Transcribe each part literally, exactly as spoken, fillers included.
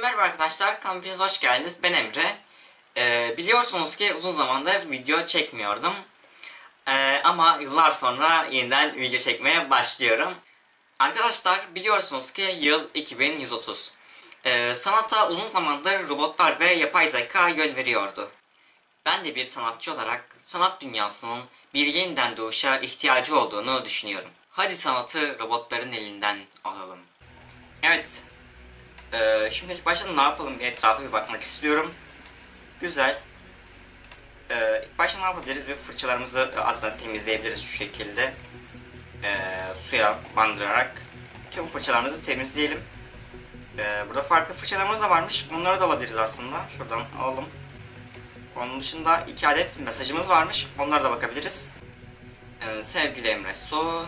Merhaba arkadaşlar, kanalıma hoş geldiniz. Ben Emre. Ee, biliyorsunuz ki uzun zamandır video çekmiyordum. Ee, ama yıllar sonra yeniden video çekmeye başlıyorum. Arkadaşlar biliyorsunuz ki yıl iki bin yüz otuz. Ee, sanata uzun zamandır robotlar ve yapay zeka yön veriyordu. Ben de bir sanatçı olarak sanat dünyasının bir yeniden doğuşa ihtiyacı olduğunu düşünüyorum. Hadi sanatı robotların elinden alalım. Evet. Ee, şimdi ilk başta ne yapalım, bir etrafa bir bakmak istiyorum. Güzel. Ee, ilk başta ne yapabiliriz? Bir fırçalarımızı aslında temizleyebiliriz şu şekilde. Ee, suya bandırarak tüm fırçalarımızı temizleyelim. Ee, burada farklı fırçalarımız da varmış. Bunları da alabiliriz aslında. Şuradan alalım. Onun dışında iki adet mesajımız varmış. Onlara da bakabiliriz. Ee, sevgili Emre Su.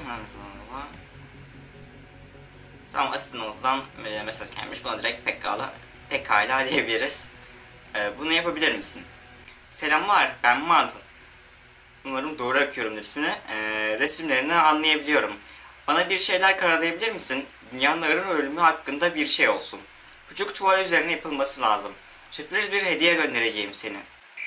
Tamam, asistanımızdan e, mesaj gelmiş. Buna direkt pekala, pekala diyebiliriz. E, bunu yapabilir misin? Selamlar, ben Madın. Umarım doğru okuyorumdur ismini. E, resimlerini anlayabiliyorum. Bana bir şeyler karalayabilir misin? Dünyanın arı ölümü hakkında bir şey olsun. Küçük tuval üzerine yapılması lazım. Sürpriz bir hediye göndereceğim seni.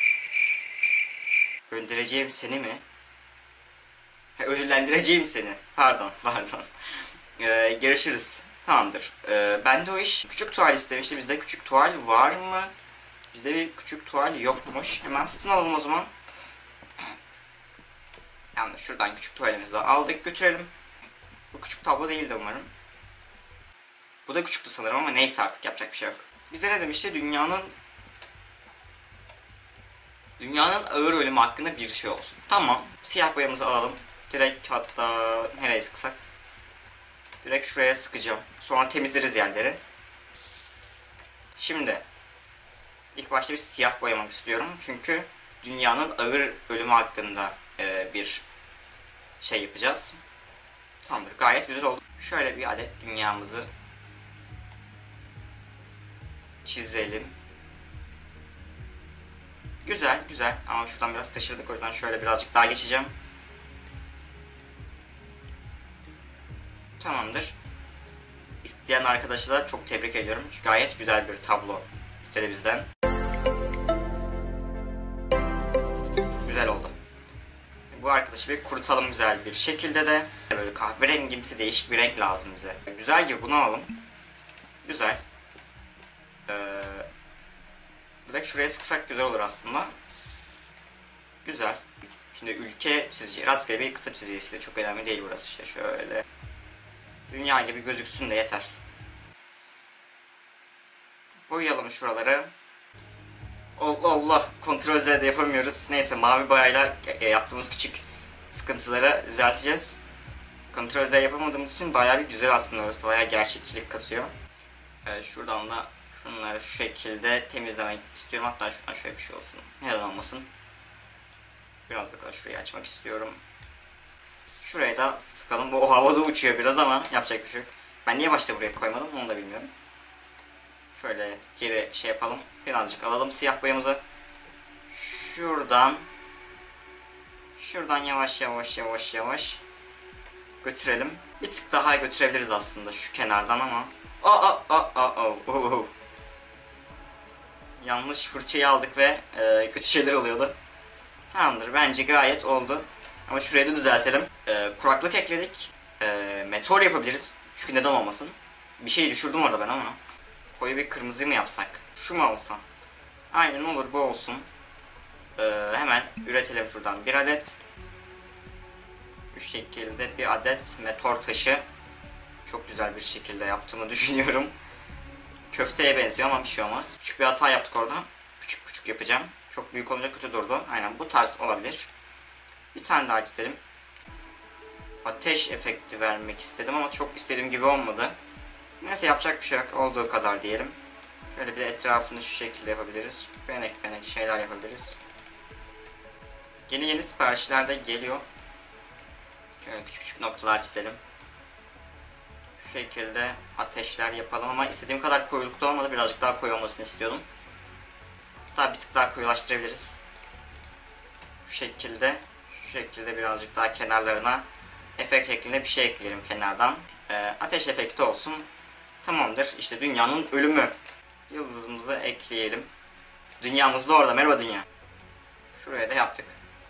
Göndereceğim seni mi? Ha, ödüllendireceğim seni. Pardon, pardon. Ee, görüşürüz. Tamamdır. Ee, ben de o iş. Küçük tuval istemişti. Bizde küçük tuval var mı? Bizde bir küçük tuval yokmuş. Hemen satın alalım o zaman. Yani şuradan küçük tuvalimizi de aldık, götürelim. Bu küçük tablo değildi umarım. Bu da küçüktü sanırım ama neyse, artık yapacak bir şey yok. Bize ne demişti? Dünyanın Dünyanın ağır ölümü hakkında bir şey olsun. Tamam. Siyah boyamızı alalım. Direkt, hatta nereye sıksak? Direkt şuraya sıkacağım. Sonra temizleriz yerleri. Şimdi ilk başta bir siyah boyamak istiyorum. Çünkü dünyanın ağır ölümü hakkında e, bir şey yapacağız. Tamamdır. Gayet güzel oldu. Şöyle bir adet dünyamızı çizelim. Güzel, güzel. Ama şuradan biraz taşırdık. O yüzden şöyle birazcık daha geçeceğim. Tamamdır. İsteyen arkadaşı da çok tebrik ediyorum. Çünkü gayet güzel bir tablo istedi bizden. Güzel oldu. Bu arkadaşı bir kurutalım güzel bir şekilde de. Böyle kahverengimsi değişik bir renk lazım bize. Güzel gibi, bunu alalım. Güzel. Ee, direkt şuraya sıksak güzel olur aslında. Güzel. Şimdi ülke çizeceği, rastgele bir kıta çizeceğiz. De çok önemli değil burası, işte şöyle. Dünya gibi gözüksün de yeter. Boyayalım şuraları. Allah Allah, Ctrl Z'de yapamıyoruz. Neyse, mavi boyayla yaptığımız küçük sıkıntıları düzelteceğiz. Ctrl Z yapamadığımız için bayağı bir güzel aslında orası. Bayağı gerçekçilik katıyor. Evet, şuradan da şunları şu şekilde temizlemek istiyorum. Hatta şuradan şöyle bir şey olsun. Neden olmasın. Biraz da şurayı açmak istiyorum. Şuraya da sıkalım. Bu havada uçuyor biraz ama yapacak bir şey yok. Ben niye başta buraya koymadım onu da bilmiyorum. Şöyle geri şey yapalım. Birazcık alalım siyah boyamızı. Şuradan Şuradan yavaş yavaş yavaş yavaş götürelim. Bir tık daha götürebiliriz aslında şu kenardan ama. Aa aa aa aa. Oh. Yanlış fırçayı aldık ve e, kötü şeyler oluyordu. Tamamdır, bence gayet oldu. Ama şurayı da düzeltelim. Ee, kuraklık ekledik. Ee, meteor yapabiliriz. Çünkü neden olmasın. Bir şey düşürdüm orada ben ama. Koyu bir kırmızı mı yapsak? Şu mu olsa? Aynen olur, bu olsun. Ee, hemen üretelim şuradan bir adet. Bu şekilde bir adet meteor taşı. Çok güzel bir şekilde yaptığımı düşünüyorum. Köfteye benziyor ama bir şey olmaz. Küçük bir hata yaptık orada. Küçük küçük yapacağım. Çok büyük olunca kötü durdu. Aynen bu tarz olabilir. Bir tane daha çizelim. Ateş efekti vermek istedim ama çok istediğim gibi olmadı. Neyse, yapacak bir şey yok. Olduğu kadar diyelim. Şöyle bir etrafını şu şekilde yapabiliriz. Benek benek şeyler yapabiliriz. Yeni yeni siparişler de geliyor. Şöyle küçük küçük noktalar çizelim. Şu şekilde ateşler yapalım ama istediğim kadar koyulukta olmadı. Birazcık daha koyu olmasını istiyordum. Hatta bir tık daha koyulaştırabiliriz. Şu şekilde. Şu şekilde birazcık daha kenarlarına efekt şeklinde bir şey ekleyelim kenardan. Ee, ateş efekti olsun. Tamamdır. İşte dünyanın ölümü Yıldızımızı ekleyelim. Dünyamız da orada. Merhaba dünya. Şuraya da yaptık.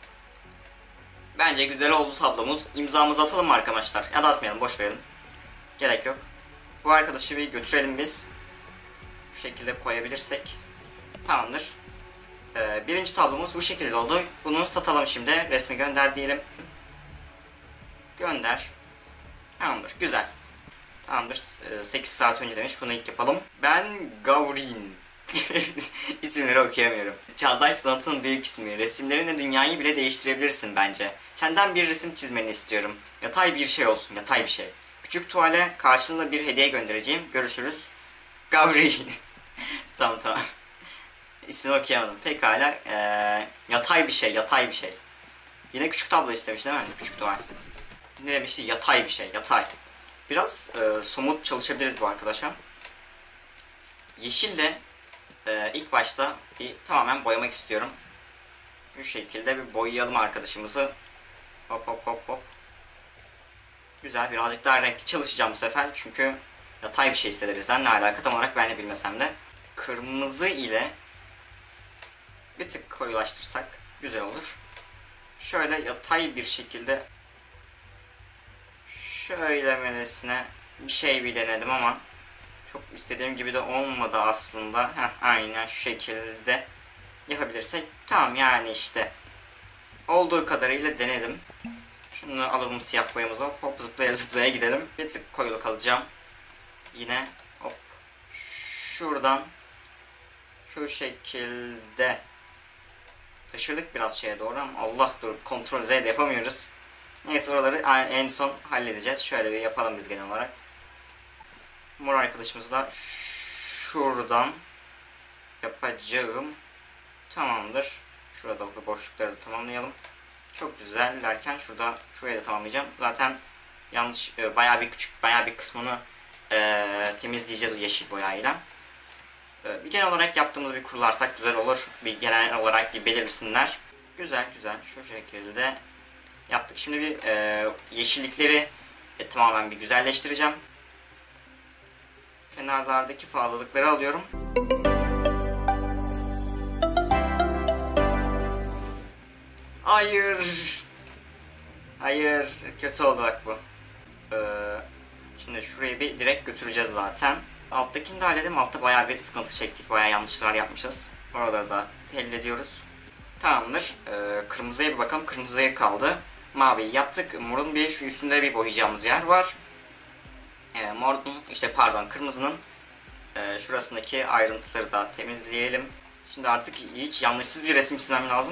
Bence güzel oldu tablomuz. İmzamızı atalım mı arkadaşlar? Ya da atmayalım, boş verin. Gerek yok. Bu arkadaşı bir götürelim biz. Şu şekilde koyabilirsek. Tamamdır. Ee, birinci tablomuz bu şekilde oldu. Bunu satalım şimdi. Resmi gönder diyelim. Gönder. Tamamdır. Güzel. Tamamdır. Ee, sekiz saat önce demiş. Bunu ilk yapalım. Ben Gavrin. İsimleri okuyamıyorum. Çağdaş sanatın büyük ismi. Resimlerinle dünyayı bile değiştirebilirsin bence. Senden bir resim çizmeni istiyorum. Yatay bir şey olsun. Yatay bir şey. Küçük tuvale karşılığında bir hediye göndereceğim. Görüşürüz. Gavrin. Tamam tamam. İsmini okuyamadım. Pekala. Ee, yatay bir şey. Yatay bir şey. Yine küçük tablo istemiş değil mi? Küçük tuval. Ne demişti? Yatay bir şey. Yatay. Biraz e, somut çalışabiliriz bu arkadaşa. Yeşil de e, ilk başta bir tamamen boyamak istiyorum. Bu şekilde bir boyayalım arkadaşımızı. Hop hop hop hop. Güzel. Birazcık daha renkli çalışacağım bu sefer. Çünkü yatay bir şey istedi bizden. Ne alaka tam olarak ben de bilmesem de. Kırmızı ile bir tık koyulaştırsak güzel olur. Şöyle yatay bir şekilde şöyle melesine bir şey bir denedim ama çok istediğim gibi de olmadı aslında. Heh, aynen şu şekilde yapabilirsek tamam yani işte olduğu kadarıyla denedim. Şunu alalım, siyah boyamızı, hop hop zıplaya zıplaya gidelim. Bir tık koyuluk alacağım. Yine hop şuradan şu şekilde taşırdık biraz şeye doğru ama Allah dur, kontrol Z de yapamıyoruz. Neyse oraları en son halledeceğiz. Şöyle bir yapalım biz genel olarak. Mor arkadaşımızı da şuradan yapacağım. Tamamdır. Şurada boşlukları da tamamlayalım. Çok güzel derken şurada şurayı da tamamlayacağım. Zaten yanlış bayağı bir küçük bayağı bir kısmını e, temizleyeceğiz yeşil boyayla. E, bir genel olarak yaptığımız bir kurularsak güzel olur. Bir genel olarak bir belirsinler. Güzel güzel şu şekilde yaptık. Şimdi bir e, yeşillikleri e, tamamen bir güzelleştireceğim. Kenarlardaki fazlalıkları alıyorum. Hayır. Hayır. Kötü oldu bak bu. Ee, şimdi şurayı bir direkt götüreceğiz zaten. Alttakini de halledelim. Altta bayağı bir sıkıntı çektik. Bayağı yanlışlar yapmışız. Oraları da hallediyoruz. Tamamdır. Ee, kırmızıya bir bakalım. Kırmızıya kaldı. Maviyi yaptık. Morun bir şu üstünde bir boyayacağımız yer var. Ee, morun işte pardon kırmızının e, şurasındaki ayrıntıları da temizleyelim. Şimdi artık hiç yanlışsız bir resim çizmem lazım.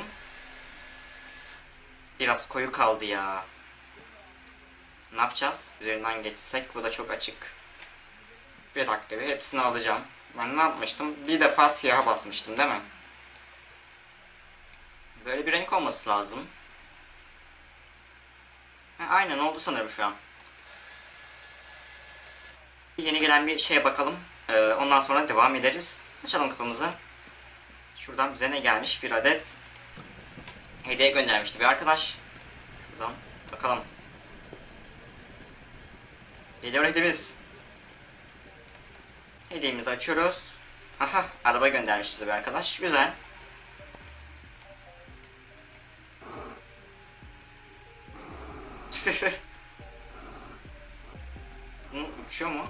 Biraz koyu kaldı ya. Ne yapacağız? Üzerinden geçsek bu da çok açık. Bir dakika bir hepsini alacağım. Ben ne yapmıştım? Bir defa siyaha basmıştım değil mi? Böyle bir renk olması lazım. Ha, aynen oldu sanırım şu an. Yeni gelen bir şeye bakalım. Ee, ondan sonra devam ederiz. Açalım kapımızı. Şuradan bize ne gelmiş? Bir adet hediye göndermişti bir arkadaş. Şuradan bakalım. Geliyor hediyemiz. Hediyemizi açıyoruz. Aha, araba göndermiş bize bir arkadaş. Güzel. Bu uçuyor mu?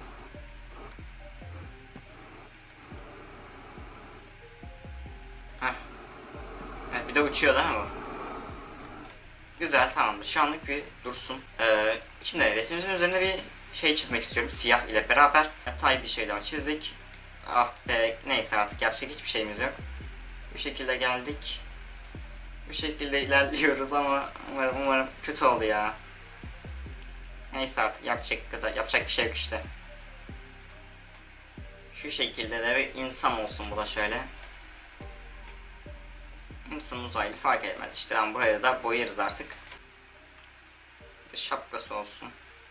Heh. Evet, bir de uçuyor değil mi bu? Güzel, tamamdır. Şu anlık bir dursun. Ee, şimdi resmimizin üzerinde bir şey çizmek istiyorum. Siyah ile beraber. Yatay bir şey daha çizdik. Ah be, neyse artık yapacak hiçbir şeyimiz yok. Bu şekilde geldik. Bu şekilde ilerliyoruz ama umarım umarım kötü oldu ya. Neyse artık yapacak kadar yapacak bir şey yok işte. Şu şekilde de bir insan olsun bu da şöyle. İnsan uzaylı fark etmez işte, yani buraya da boyarız artık. Şapkası olsun.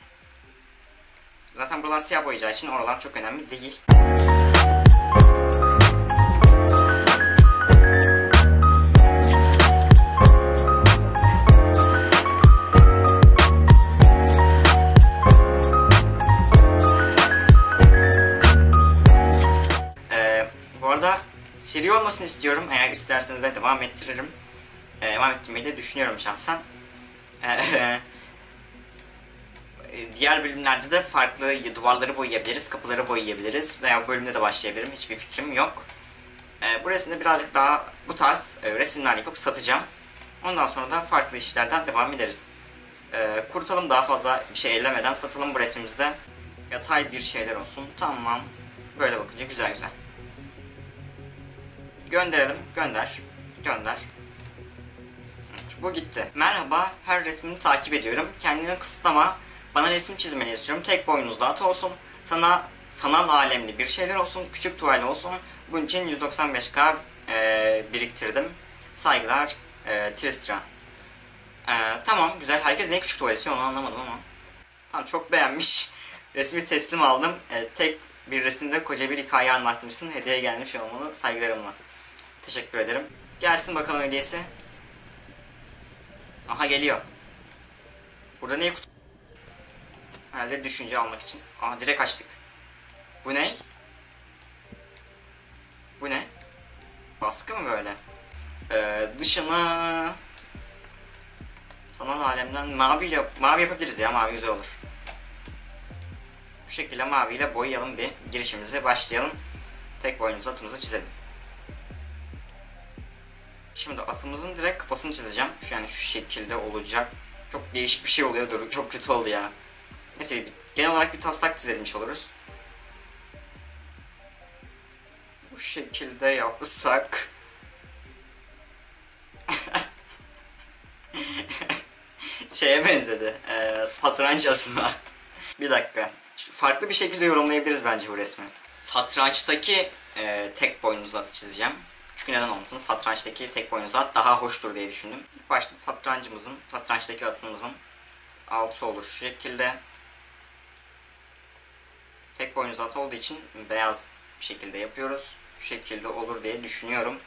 Zaten buralar siyah boyayacağı için oralar çok önemli değil. arada seri olmasını istiyorum. Eğer isterseniz de devam ettiririm. Ee, devam ettirmeyi de düşünüyorum şahsen. Ee, diğer bölümlerde de farklı duvarları boyayabiliriz, kapıları boyayabiliriz veya bu bölümde de başlayabilirim. Hiçbir fikrim yok. Ee, bu resimde birazcık daha bu tarz e, resimler yapıp satacağım. Ondan sonra da farklı işlerden devam ederiz. Ee, kurutalım, daha fazla bir şey ellemeden satalım bu resmimizde. Yatay bir şeyler olsun. Tamam. Böyle bakınca güzel güzel. Gönderelim. Gönder. Gönder. Bu gitti. Merhaba. Her resmini takip ediyorum. Kendini kısıtlama. Bana resim çizmeni istiyorum. Tek boynuzlu at olsun. Sana sanal alemli bir şeyler olsun. Küçük tuval olsun. Bunun için yüz doksan beş K e, biriktirdim. Saygılar. E, Tristra. E, tamam. Güzel. Herkes ne küçük tuval istiyor onu anlamadım ama. Tamam, çok beğenmiş. Resmi teslim aldım. E, tek bir resimde koca bir hikaye anlatmışsın. Hediye gelmiş olmalı. Saygılarımla. Teşekkür ederim. Gelsin bakalım hediyesi. Aha, geliyor. Burada ne kutu? Herhalde düşünce almak için. Aha, direkt açtık. Bu ne? Bu ne? Baskı mı böyle? Ee, dışını sanal alemden mavi yap mavi yapabiliriz ya. Mavi güzel olur. Bu şekilde maviyle boyayalım, bir girişimize başlayalım. Tek boynuzlu atımızı çizelim. Şimdi atımızın direkt kafasını çizeceğim. Şu yani şu şekilde olacak. Çok değişik bir şey oluyor. Dur, çok kötü oldu ya. Neyse, genel olarak bir taslak çizemiş oluruz. Bu şekilde yapsak. Şeye benzedi. Ee, satranç asına. Bir dakika. Farklı bir şekilde yorumlayabiliriz bence bu resmi. Satrançtaki e, tek boynuzlu atı çizeceğim. Çünkü neden olmasın? Satrançtaki tek boynuzlu at daha hoştur diye düşündüm. İlk başta satrancımızın, satrançtaki atımızın altı olur şu şekilde. Tek boynuzlu at olduğu için beyaz bir şekilde yapıyoruz. Şu şekilde olur diye düşünüyorum.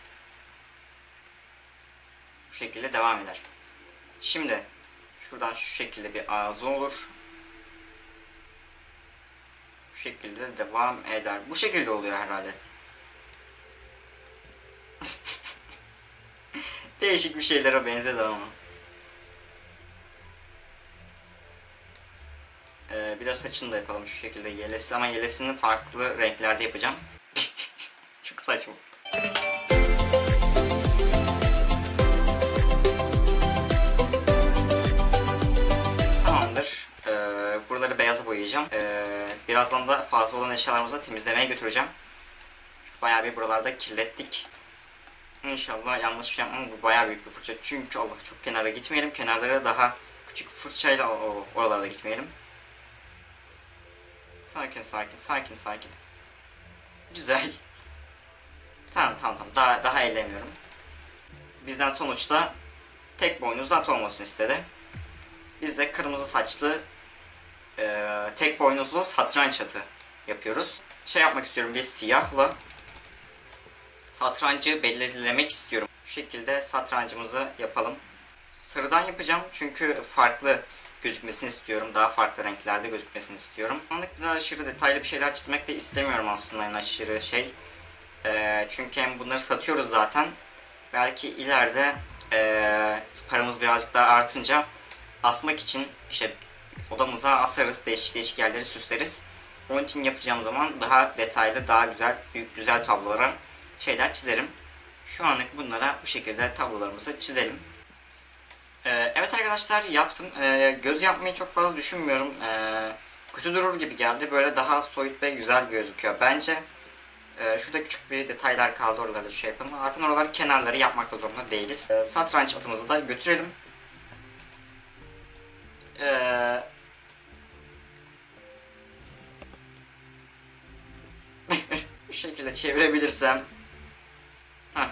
Bu şekilde devam eder. Şimdi şuradan şu şekilde bir ağzı olur. Bu şekilde devam eder. Bu şekilde oluyor herhalde. Değişik bir şeylere benzedi ama. Ee, bir de saçını da yapalım şu şekilde, yelesi, ama yelesini farklı renklerde yapacağım. Çok saçma. Tamamdır. Ee, buraları beyaza boyayacağım. Ee, birazdan da fazla olan eşyalarımızı temizlemeye götüreceğim. Bayağı bir buralarda kirlettik. İnşallah yanlış bir şey yapmam. Bu bayağı büyük bir fırça. Çünkü Allah, çok kenara gitmeyelim. Kenarlara daha küçük fırçayla o, oralarda gitmeyelim. Sakin sakin sakin sakin. Güzel. Tamam tamam tamam. Daha, daha eğleniyorum. Bizden sonuçta tek boynuzlu at olmasını istedi. Biz de kırmızı saçlı e, tek boynuzlu satranç atı yapıyoruz. Şey yapmak istiyorum, bir siyahla satrancı belirlemek istiyorum. Şu şekilde satrancımızı yapalım. Sarıdan yapacağım çünkü farklı gözükmesini istiyorum. Daha farklı renklerde gözükmesini istiyorum. Anlık daha aşırı detaylı bir şeyler çizmek de istemiyorum aslında, en aşırı şey. Ee, çünkü hem bunları satıyoruz zaten. Belki ileride ee, paramız birazcık daha artınca asmak için işte odamıza asarız. Değişik değişik yerleri süsleriz. Onun için yapacağım zaman daha detaylı, daha güzel, büyük güzel tablolara şeyler çizerim. Şu anlık bunlara bu şekilde tablolarımızı çizelim. Ee, evet arkadaşlar, yaptım. Ee, göz yapmayı çok fazla düşünmüyorum. Ee, kötü durur gibi geldi. Böyle daha soyut ve güzel gözüküyor bence. Ee, şurada küçük bir detaylar kaldı, oraları da şey yapalım. Zaten oraları, kenarları yapmakta zorunda değiliz. Ee, satranç atımızı da götürelim. Ee... Bu şekilde çevirebilirsem. Heh.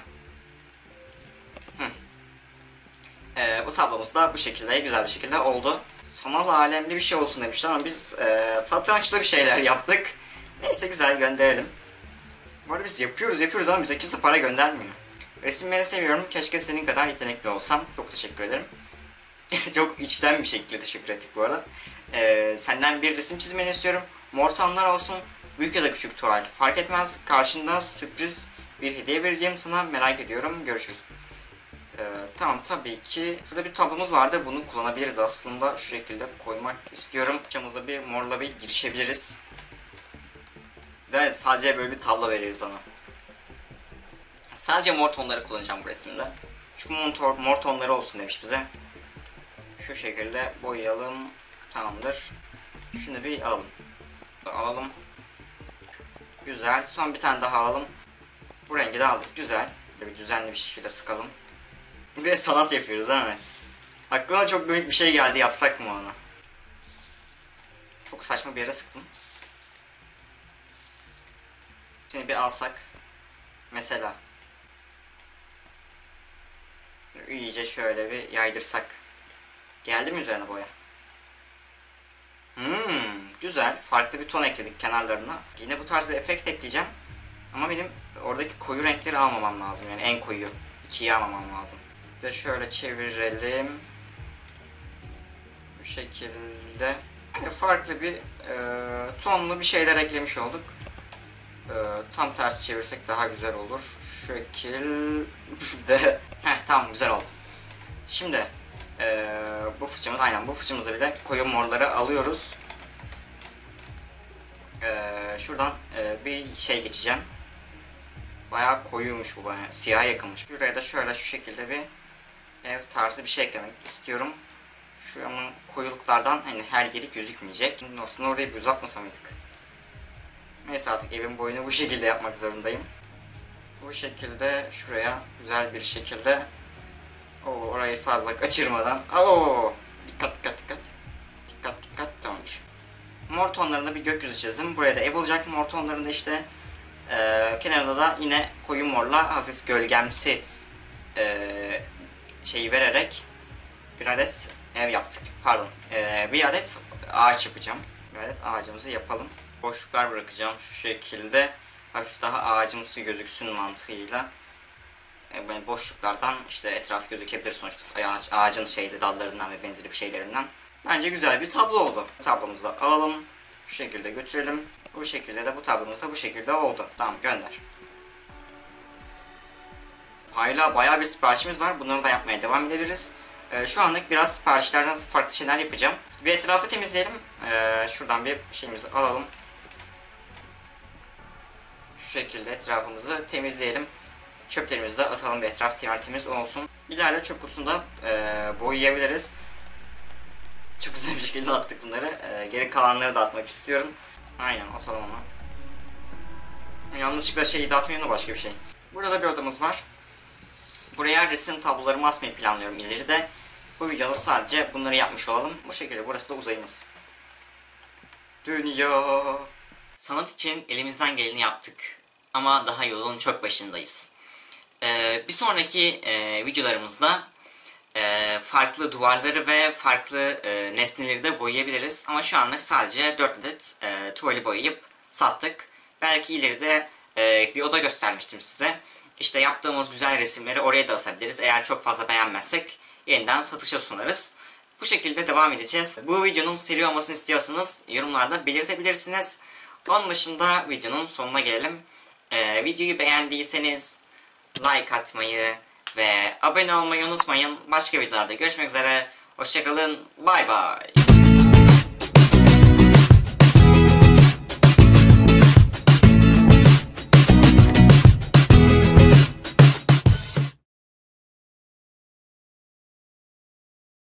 Ee, bu tablomuz da bu şekilde güzel bir şekilde oldu. Sanal alemli bir şey olsun demişler ama biz e, satrançlı bir şeyler yaptık. Neyse, güzel, gönderelim. Bu arada biz yapıyoruz yapıyoruz ama bize kimse para göndermiyor. Resimleri seviyorum. Keşke senin kadar yetenekli olsam. Çok teşekkür ederim. Çok içten bir şekilde teşekkür ettik bu arada. Ee, senden bir resim çizmeni istiyorum. Mor tonlar olsun. Büyük ya da küçük tuval fark etmez. Karşında sürpriz bir hediye vereceğim sana, merak ediyorum. Görüşürüz. Ee, tamam, tabii ki şurada bir tablomuz vardı, bunu kullanabiliriz aslında. Şu şekilde koymak istiyorum. Fırçamızla bir morla bir girişebiliriz. Evet, sadece böyle bir tablo veriyoruz ona. Sadece mor tonları kullanacağım bu resimde. Çünkü mor, mor tonları olsun demiş bize. Şu şekilde boyayalım. Tamamdır. Şunu bir alalım. Alalım. Güzel. Son bir tane daha alalım. Bu rengi de aldık. Güzel. Böyle bir düzenli bir şekilde sıkalım. Buraya sanat yapıyoruz değil mi? Aklıma çok büyük bir şey geldi. Yapsak mı onu? Çok saçma bir yere sıktım. Şimdi bir alsak. Mesela. İyice şöyle bir yaydırsak. Geldi mi üzerine boya? Hmm, güzel. Farklı bir ton ekledik kenarlarına. Yine bu tarz bir efekt ekleyeceğim. Ama benim oradaki koyu renkleri almamam lazım. Yani en koyu. ikiyi almamam lazım. Bir de şöyle çevirelim. Bu şekilde. Yani farklı bir e, tonlu bir şeyler eklemiş olduk. E, tam tersi çevirsek daha güzel olur. Şu şekilde. Heh, tamam, güzel oldu. Şimdi e, bu fıçımız, aynen bu fıçımızda bile koyu morları alıyoruz. E, şuradan e, bir şey geçeceğim. Bayağı koyuymuş bu, bayağı siyah yakınmış. Buraya da şöyle şu şekilde bir ev tarzı bir şey eklemek istiyorum. Şu ama koyuluklardan hani her yeri gözükmeyecek. Şimdi aslında orayı bir uzatmasa mıydık? Neyse, artık evin boyunu bu şekilde yapmak zorundayım. Bu şekilde şuraya güzel bir şekilde. Oo, orayı fazla kaçırmadan. Oo, dikkat dikkat dikkat. Dikkat dikkat, tamamdır. Mor tonlarında bir gökyüzü çizdim. Buraya da ev olacak. Mor tonlarında işte e, kenarında da yine koyu morla hafif gölgemsi e, şeyi vererek bir adet ev yaptık. Pardon. E, bir adet ağaç yapacağım. Bir adet ağacımızı yapalım. Boşluklar bırakacağım şu şekilde. Hafif daha ağacımsı gözüksün mantığıyla. E, boşluklardan işte etraf gözükebilir sonuçta, ağaç, ağacın şeyde dallarından ve benzeri bir şeylerinden. Bence güzel bir tablo oldu. Tablomuzu da alalım. Şu şekilde götürelim. Bu şekilde de bu tablomuz da bu şekilde oldu. Tamam, gönder. Hala bayağı bir siparişimiz var. Bunları da yapmaya devam edebiliriz. Ee, şu anlık biraz siparişlerden farklı şeyler yapacağım. Bir etrafı temizleyelim. Ee, şuradan bir şeyimizi alalım. Şu şekilde etrafımızı temizleyelim. Çöplerimizi de atalım, bir etraf tertemiz olsun. İleride çöp kutusunda e, boyayabiliriz. Çok güzel bir şekilde attık bunları. E, geri kalanları da atmak istiyorum. Aynen, atalım onu. Yanlışlıkla şeyi dağıtmayayım da başka bir şey. Burada bir odamız var. Buraya resim tablolarımı asmayı planlıyorum ileride. Bu videoda sadece bunları yapmış olalım. Bu şekilde burası da uzayımız. Dünya. Sanat için elimizden geleni yaptık. Ama daha yolun çok başındayız. Ee, bir sonraki e, videolarımızda e, farklı duvarları ve farklı e, nesneleri de boyayabiliriz. Ama şu anlık sadece dört adet e, tuvali boyayıp sattık. Belki ileride e, bir oda göstermiştim size. İşte yaptığımız güzel resimleri oraya da asabiliriz. Eğer çok fazla beğenmezsek yeniden satışa sunarız. Bu şekilde devam edeceğiz. Bu videonun seri olmasını istiyorsanız yorumlarda belirtebilirsiniz. Onun dışında videonun sonuna gelelim. Ee, videoyu beğendiyseniz like atmayı ve abone olmayı unutmayın. Başka videolarda görüşmek üzere. Hoşçakalın. Bay bay.